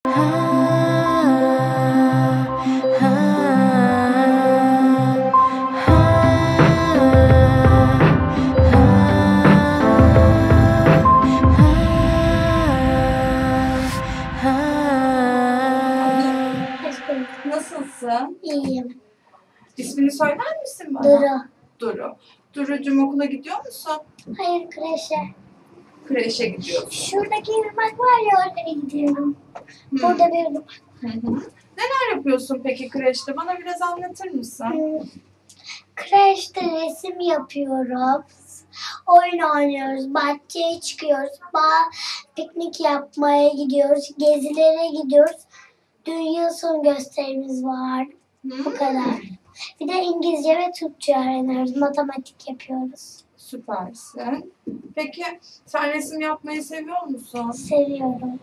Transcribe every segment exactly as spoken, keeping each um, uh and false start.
Nasılsın? İyiyim. İsmini söyler misin bana? Duru. Duru. Duru'cum okula gidiyor musun? Hayır, kreşe. Kreşe gidiyorsun. Şuradaki ırmak var ya, oraya gidiyorum. Hmm. Burada bir ırmak. Hı hı. Neler yapıyorsun peki kreşte? Bana biraz anlatır mısın? Hmm. Kreşte resim yapıyoruz. Oyun oynuyoruz. Bahçeye çıkıyoruz. Bah piknik yapmaya gidiyoruz. Gezilere gidiyoruz. Dünya sonu gösterimiz var. Hmm. Bu kadar. Bir de İngilizce ve Türkçe öğreniyoruz. Matematik yapıyoruz. Süpersin. Peki sen resim yapmayı seviyor musun? Seviyorum.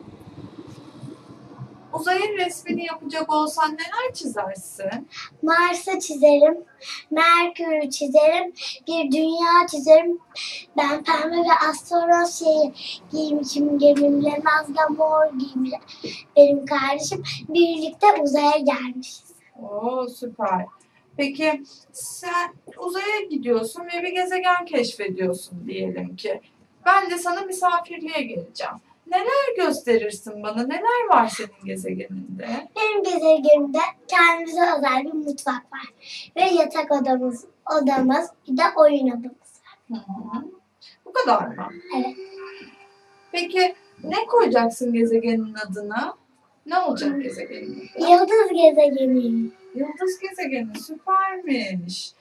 Uzayın resmini yapacak olsan neler çizersin? Mars'ı çizerim, Merkür'ü çizerim, bir dünya çizerim. Ben pembe ve astronot şeyi giymişim, gemimle Nazlı mor giymiş benim kardeşim. Birlikte uzaya gelmişiz. Oo, süper. Peki sen uzaya gidiyorsun ve bir gezegen keşfediyorsun diyelim ki. Ben de sana misafirliğe geleceğim. Neler gösterirsin bana? Neler var senin gezegeninde? Benim gezegenimde kendimize özel bir mutfak var. Ve yatak odamız, odamız bir de oyun odamız var. Hı hı. Bu kadar mı? Evet. Peki ne koyacaksın gezegenin adına? Ne olacak gezegenin adı? Yıldız gezegeni. Yıldız gezegeni süpermiş.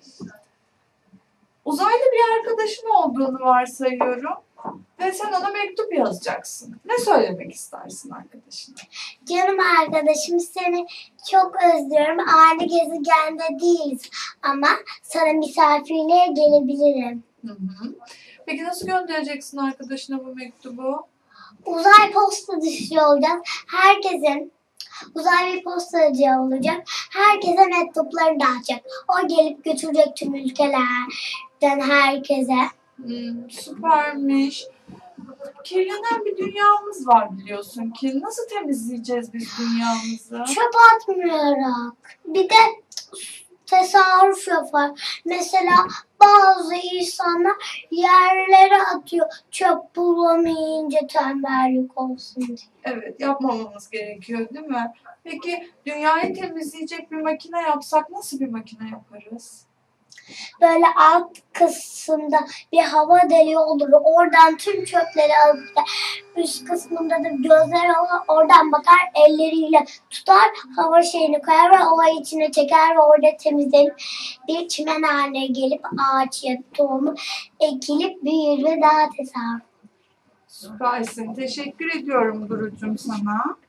Uzaylı bir arkadaşın olduğunu varsayıyorum. Ve sen ona mektup yazacaksın. Ne söylemek istersin arkadaşına? Canım arkadaşım, seni çok özlüyorum. Aynı gezegende değiliz ama sana misafirliğe gelebilirim. Hı hı. Peki nasıl göndereceksin arkadaşına bu mektubu? Uzay postacısı olacak. Herkesin uzay bir postacı olacak. Herkese mektupları dağıtacak. O gelip götürecek tüm ülkelerden herkese. Hmm, süpermiş. Kirlenen bir dünyamız var biliyorsun ki. Nasıl temizleyeceğiz biz dünyamızı? Çöp atmayarak. Bir de tasarruf yapar. Mesela bazı insanlar yerlere atıyor. Çöp bulamayınca tembellik olsun diye. Evet, yapmamamız gerekiyor değil mi? Peki dünyayı temizleyecek bir makine yapsak nasıl bir makine yaparız? Böyle alt kısımda bir hava deliği olur. Oradan tüm çöpleri alır. Üst kısmında da gözler olur. Oradan bakar, elleriyle tutar. Hava şeyini koyar ve o içine çeker ve orada temizlenip bir çimen haline gelip ağaç ya tohumu ekilip büyür ve daha tasarruf. Süpersin. Teşekkür ediyorum Duru'cum sana.